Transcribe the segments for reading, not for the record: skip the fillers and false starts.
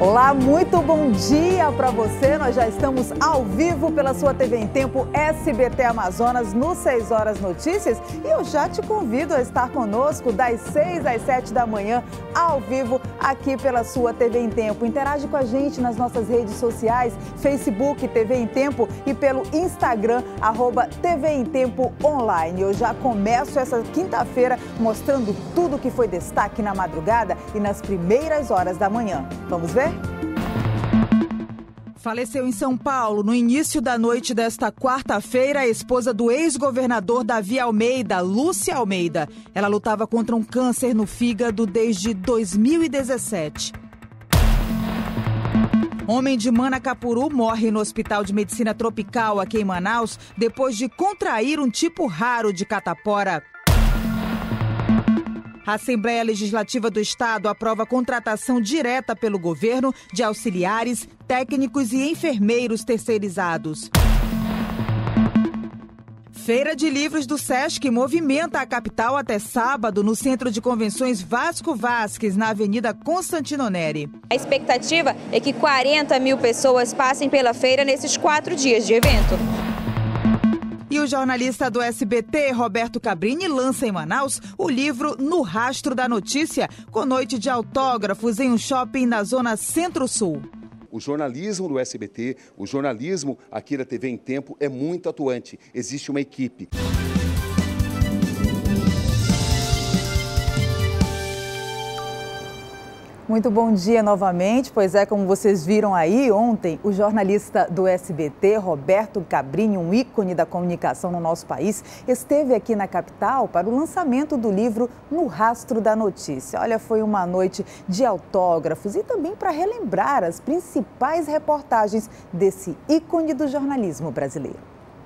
Olá, muito bom dia para você. Nós já estamos ao vivo pela sua TV em Tempo SBT Amazonas no 6 Horas Notícias e eu já te convido a estar conosco das 6 às 7 da manhã ao vivo aqui pela sua TV em Tempo. Interage com a gente nas nossas redes sociais, Facebook TV em Tempo e pelo Instagram @TV em Tempo Online. Eu já começo essa quinta-feira mostrando tudo que foi destaque na madrugada e nas primeiras horas da manhã. Vamos ver? Faleceu em São Paulo, no início da noite desta quarta-feira, a esposa do ex-governador Davi Almeida, Lúcia Almeida. Ela lutava contra um câncer no fígado desde 2017. Homem de Manacapuru morre no Hospital de Medicina Tropical aqui em Manaus depois de contrair um tipo raro de catapora. A Assembleia Legislativa do Estado aprova a contratação direta pelo governo de auxiliares, técnicos e enfermeiros terceirizados. Feira de Livros do Sesc movimenta a capital até sábado no Centro de Convenções Vasco Vasques, na Avenida Constantino Neri. A expectativa é que 40 mil pessoas passem pela feira nesses 4 dias de evento. E o jornalista do SBT, Roberto Cabrini, lança em Manaus o livro No Rastro da Notícia, com noite de autógrafos em um shopping na zona Centro-Sul. O jornalismo do SBT, o jornalismo aqui da TV em Tempo é muito atuante. Existe uma equipe. Muito bom dia novamente, pois é, como vocês viram aí ontem, o jornalista do SBT, Roberto Cabrini, um ícone da comunicação no nosso país, esteve aqui na capital para o lançamento do livro No Rastro da Notícia. Olha, foi uma noite de autógrafos e também para relembrar as principais reportagens desse ícone do jornalismo brasileiro.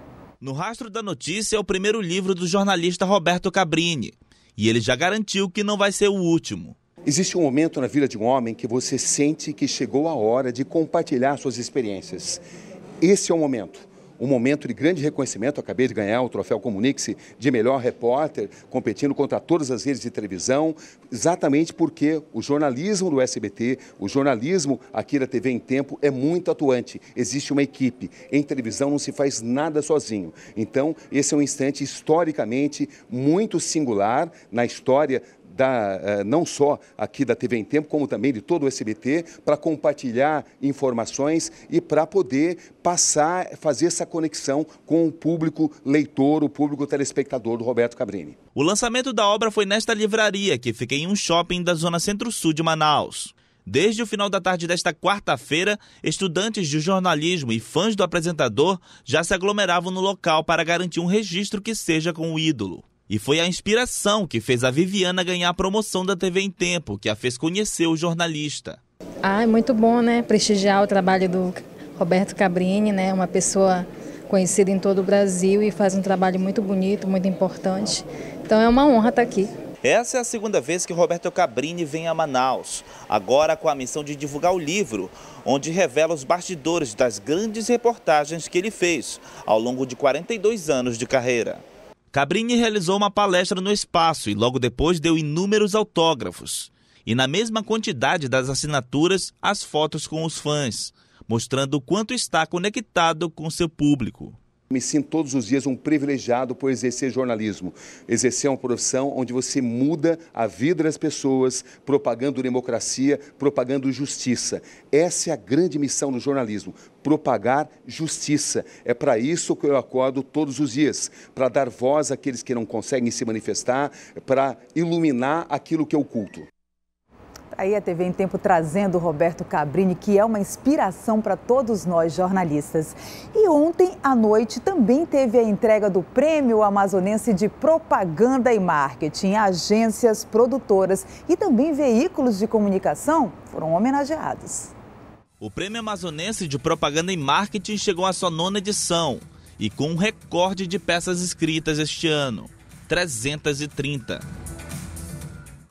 No Rastro da Notícia é o primeiro livro do jornalista Roberto Cabrini e ele já garantiu que não vai ser o último. Existe um momento na vida de um homem que você sente que chegou a hora de compartilhar suas experiências. Esse é o momento. Um momento de grande reconhecimento. Acabei de ganhar o troféu Comunique-se de melhor repórter, competindo contra todas as redes de televisão, exatamente porque o jornalismo do SBT, o jornalismo aqui da TV em Tempo é muito atuante. Existe uma equipe. Em televisão não se faz nada sozinho. Então, esse é um instante historicamente muito singular na história não só aqui da TV em Tempo, como também de todo o SBT, para compartilhar informações e para poder fazer essa conexão com o público leitor, o público telespectador do Roberto Cabrini. O lançamento da obra foi nesta livraria, que fica em um shopping da zona Centro-Sul de Manaus. Desde o final da tarde desta quarta-feira, estudantes de jornalismo e fãs do apresentador já se aglomeravam no local para garantir um registro que seja com o ídolo. E foi a inspiração que fez a Viviana ganhar a promoção da TV em Tempo, que a fez conhecer o jornalista. É muito bom, né? Prestigiar o trabalho do Roberto Cabrini, né? Uma pessoa conhecida em todo o Brasil e faz um trabalho muito bonito, muito importante. Então é uma honra estar aqui. Essa é a segunda vez que Roberto Cabrini vem a Manaus, agora com a missão de divulgar o livro, onde revela os bastidores das grandes reportagens que ele fez ao longo de 42 anos de carreira. Cabrini realizou uma palestra no espaço e logo depois deu inúmeros autógrafos. E na mesma quantidade das assinaturas, as fotos com os fãs, mostrando o quanto está conectado com seu público. Me sinto todos os dias um privilegiado por exercer jornalismo. Exercer uma profissão onde você muda a vida das pessoas, propagando democracia, propagando justiça. Essa é a grande missão do jornalismo, propagar justiça. É para isso que eu acordo todos os dias, para dar voz àqueles que não conseguem se manifestar, para iluminar aquilo que é oculto. Aí a TV em Tempo trazendo o Roberto Cabrini, que é uma inspiração para todos nós jornalistas. E ontem à noite também teve a entrega do Prêmio Amazonense de Propaganda e Marketing. Agências, produtoras e também veículos de comunicação foram homenageados. O Prêmio Amazonense de Propaganda e Marketing chegou à sua 9ª edição e com um recorde de peças escritas este ano, 330.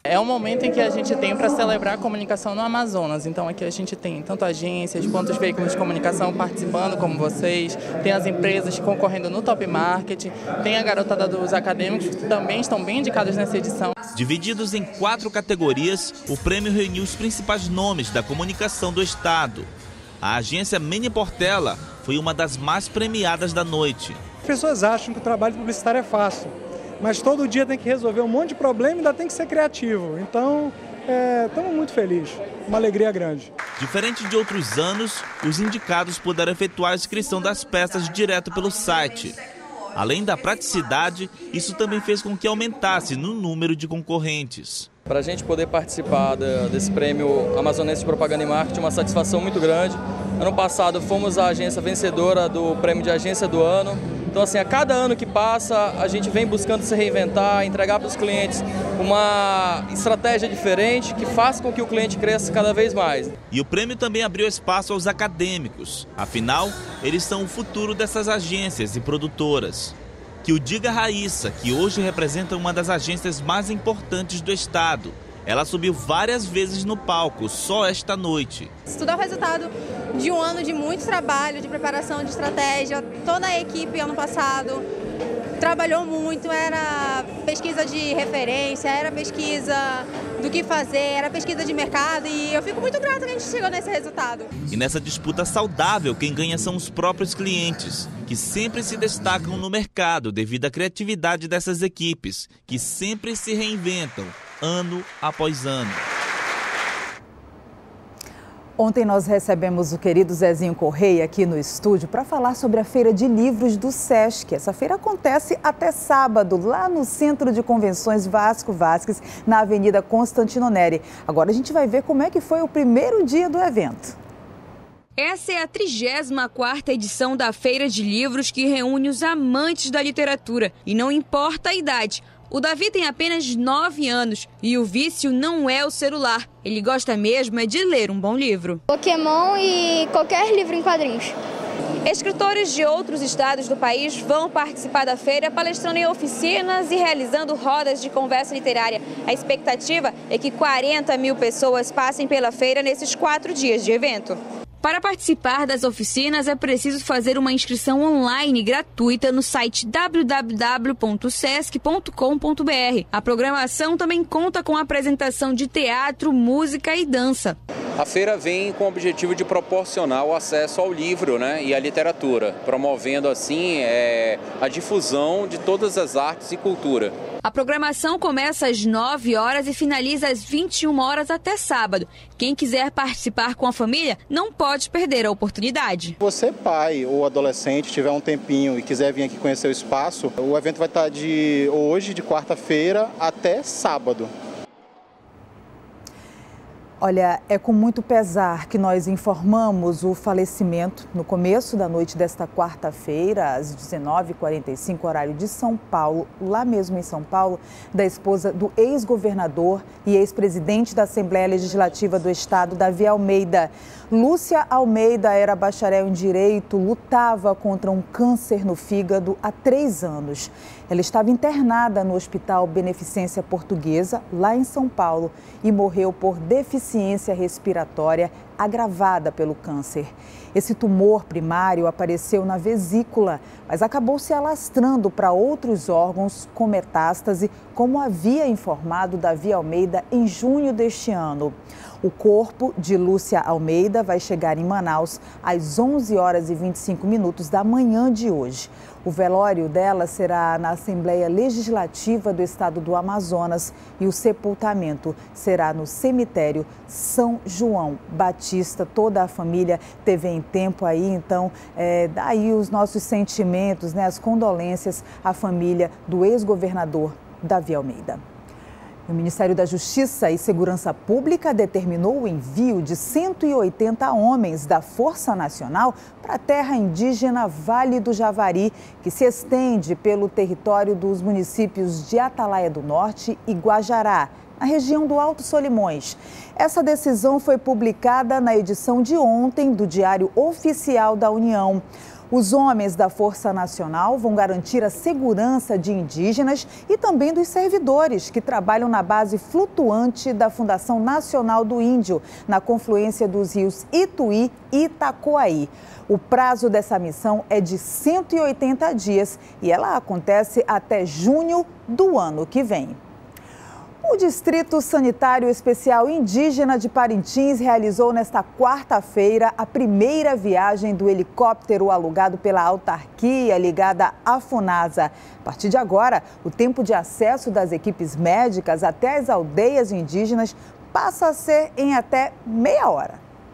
É um momento em que a gente tem para celebrar a comunicação no Amazonas. Então aqui a gente tem tanto agências quanto os veículos de comunicação participando, como vocês, tem as empresas concorrendo no Top Market, tem a garotada dos acadêmicos que também estão bem indicados nessa edição. Divididos em 4 categorias, o prêmio reuniu os principais nomes da comunicação do estado. A agência Meni Portela foi uma das mais premiadas da noite. As pessoas acham que o trabalho publicitário é fácil, mas todo dia tem que resolver um monte de problema e ainda tem que ser criativo. Então, estamos muito felizes, uma alegria grande. Diferente de outros anos, os indicados puderam efetuar a inscrição das peças direto pelo site. Além da praticidade, isso também fez com que aumentasse no número de concorrentes. Para a gente poder participar desse prêmio Amazonense de Propaganda e Marketing, uma satisfação muito grande. Ano passado fomos a agência vencedora do prêmio de agência do ano. Então, assim, a cada ano que passa, a gente vem buscando se reinventar, entregar para os clientes uma estratégia diferente que faça com que o cliente cresça cada vez mais. E o prêmio também abriu espaço aos acadêmicos. Afinal, eles são o futuro dessas agências e produtoras. Que o diga Raíssa, que hoje representa uma das agências mais importantes do estado. Ela subiu várias vezes no palco, só esta noite. Isso tudo é o resultado de um ano de muito trabalho, de preparação de estratégia. Toda a equipe ano passado trabalhou muito, era pesquisa de referência, era pesquisa do que fazer, era pesquisa de mercado e eu fico muito grata que a gente chegou nesse resultado. E nessa disputa saudável, quem ganha são os próprios clientes, que sempre se destacam no mercado devido à criatividade dessas equipes, que sempre se reinventam, ano após ano. Ontem nós recebemos o querido Zezinho Correia aqui no estúdio para falar sobre a Feira de Livros do Sesc. Essa feira acontece até sábado, lá no Centro de Convenções Vasco Vasques, na Avenida Constantino Neri. Agora a gente vai ver como é que foi o primeiro dia do evento. Essa é a 34ª edição da Feira de Livros que reúne os amantes da literatura. E não importa a idade. O Davi tem apenas 9 anos e o vício não é o celular. Ele gosta mesmo é de ler um bom livro. Pokémon e qualquer livro em quadrinhos. Escritores de outros estados do país vão participar da feira, palestrando em oficinas e realizando rodas de conversa literária. A expectativa é que 40 mil pessoas passem pela feira nesses 4 dias de evento. Para participar das oficinas é preciso fazer uma inscrição online gratuita no site www.sesc.com.br. A programação também conta com a apresentação de teatro, música e dança. A feira vem com o objetivo de proporcionar o acesso ao livro, e à literatura, promovendo assim a difusão de todas as artes e cultura. A programação começa às 9 horas e finaliza às 21 horas até sábado. Quem quiser participar com a família não pode perder a oportunidade. Se você, pai ou adolescente, tiver um tempinho e quiser vir aqui conhecer o espaço, o evento vai estar de hoje, de quarta-feira, até sábado. Olha, é com muito pesar que nós informamos o falecimento no começo da noite desta quarta-feira, às 19h45, horário de São Paulo, lá mesmo em São Paulo, da esposa do ex-governador e ex-presidente da Assembleia Legislativa do Estado, Davi Almeida. Lúcia Almeida era bacharel em Direito, lutava contra um câncer no fígado há 3 anos. Ela estava internada no Hospital Beneficência Portuguesa, lá em São Paulo, e morreu por deficiência respiratória agravada pelo câncer. Esse tumor primário apareceu na vesícula, mas acabou se alastrando para outros órgãos com metástase, como havia informado Davi Almeida em junho deste ano. O corpo de Lúcia Almeida vai chegar em Manaus às 11h25 da manhã de hoje. O velório dela será na Assembleia Legislativa do Estado do Amazonas e o sepultamento será no cemitério São João Batista. Toda a família teve em tempo aí, então, daí os nossos sentimentos, as condolências à família do ex-governador Davi Almeida. O Ministério da Justiça e Segurança Pública determinou o envio de 180 homens da Força Nacional para a terra indígena Vale do Javari, que se estende pelo território dos municípios de Atalaia do Norte e Guajará, na região do Alto Solimões. Essa decisão foi publicada na edição de ontem do Diário Oficial da União. Os homens da Força Nacional vão garantir a segurança de indígenas e também dos servidores que trabalham na base flutuante da Fundação Nacional do Índio, na confluência dos rios Ituí e Itacoaí. O prazo dessa missão é de 180 dias e ela acontece até junho do ano que vem. O Distrito Sanitário Especial Indígena de Parintins realizou nesta quarta-feira a primeira viagem do helicóptero alugado pela autarquia ligada à Funasa. A partir de agora, o tempo de acesso das equipes médicas até as aldeias indígenas passa a ser em até meia hora.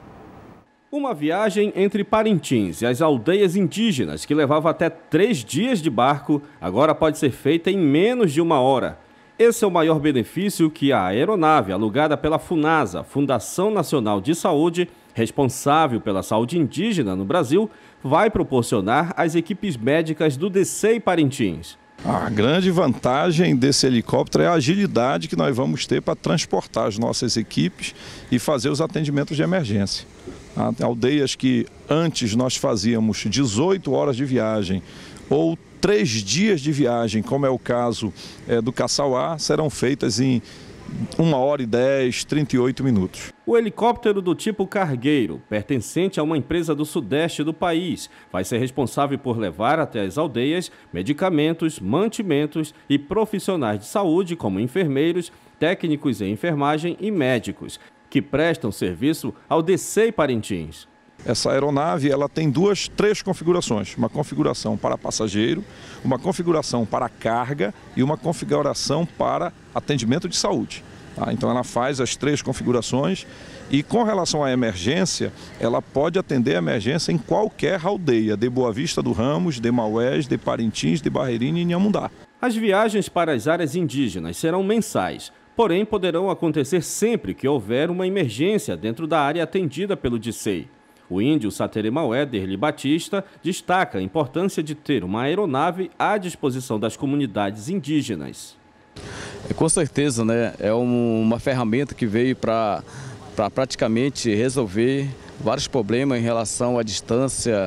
Uma viagem entre Parintins e as aldeias indígenas, que levava até 3 dias de barco, agora pode ser feita em menos de uma hora. Esse é o maior benefício que a aeronave alugada pela Funasa, Fundação Nacional de Saúde, responsável pela saúde indígena no Brasil, vai proporcionar às equipes médicas do DCEI Parintins. A grande vantagem desse helicóptero é a agilidade que nós vamos ter para transportar as nossas equipes e fazer os atendimentos de emergência. Aldeias que antes nós fazíamos 18 horas de viagem ou 3 dias de viagem, como é o caso do Caçauá, serão feitas em 1 hora e 10, 38 minutos. O helicóptero do tipo cargueiro, pertencente a uma empresa do sudeste do país, vai ser responsável por levar até as aldeias medicamentos, mantimentos e profissionais de saúde, como enfermeiros, técnicos em enfermagem e médicos, que prestam serviço ao DCEI Parintins. Essa aeronave ela tem 3 configurações, uma configuração para passageiro, uma configuração para carga e uma configuração para atendimento de saúde. Então ela faz as 3 configurações e com relação à emergência, ela pode atender a emergência em qualquer aldeia, de Boa Vista do Ramos, de Maués, de Parintins, de Barreirinha e Inhamundá. As viagens para as áreas indígenas serão mensais, porém poderão acontecer sempre que houver uma emergência dentro da área atendida pelo DCEI. O índio Saterema Éderli Batista destaca a importância de ter uma aeronave à disposição das comunidades indígenas. Com certeza, né? É uma ferramenta que veio para praticamente resolver vários problemas em relação à distância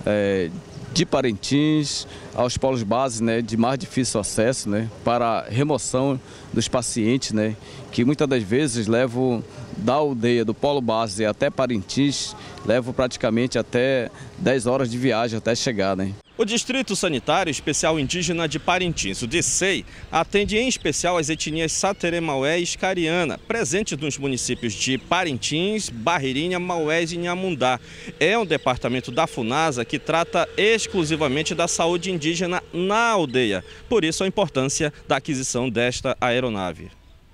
de Parintins aos polos base, né, de mais difícil acesso, né, para remoção dos pacientes, né, que muitas das vezes levam da aldeia, do polo base até Parintins, levam praticamente até 10 horas de viagem até chegar, né. O Distrito Sanitário Especial Indígena de Parintins, o DCEI, atende em especial as etnias Sateremaué e Iscariana, presentes nos municípios de Parintins, Barreirinha, Maués e Inhamundá. É um departamento da Funasa que trata exclusivamente da saúde indígena na aldeia. Por isso a importância da aquisição desta aeronave.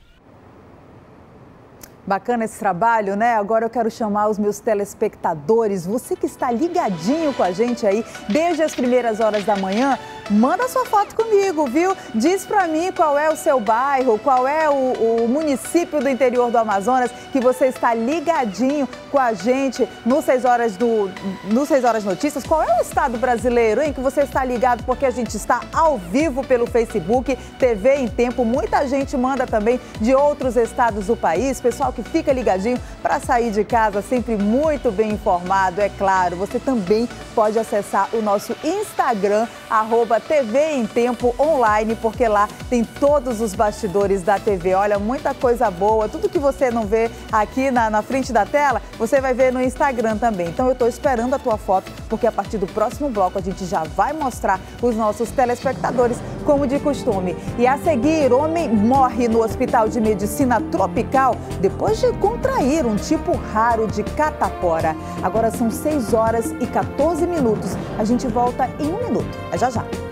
Bacana esse trabalho, né? Agora eu quero chamar os meus telespectadores, você que está ligadinho com a gente aí desde as primeiras horas da manhã, manda sua foto comigo, viu? Diz pra mim qual é o seu bairro, qual é o município do interior do Amazonas que você está ligadinho com a gente no 6 Horas Notícias. Qual é o estado brasileiro, hein, que você está ligado, porque a gente está ao vivo pelo Facebook, TV em Tempo. Muita gente manda também de outros estados do país, pessoal que fica ligadinho para sair de casa sempre muito bem informado, é claro. Você também pode acessar o nosso Instagram, @TV em Tempo Online, porque lá tem todos os bastidores da TV. Olha, muita coisa boa, tudo que você não vê aqui na frente da tela, você vai ver no Instagram também. Então eu estou esperando a tua foto, porque a partir do próximo bloco a gente já vai mostrar os nossos telespectadores, como de costume. E a seguir, homem morre no Hospital de Medicina Tropical depois de contrair um tipo raro de catapora. Agora são 6 horas e 14 minutos. A gente volta em 1 minuto. É já já.